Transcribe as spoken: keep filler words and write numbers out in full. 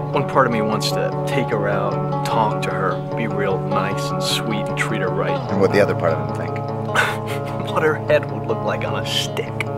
One part of me wants to take her out, talk to her, be real nice and sweet and treat her right. And what the other part of him think? What her head would look like on a stick.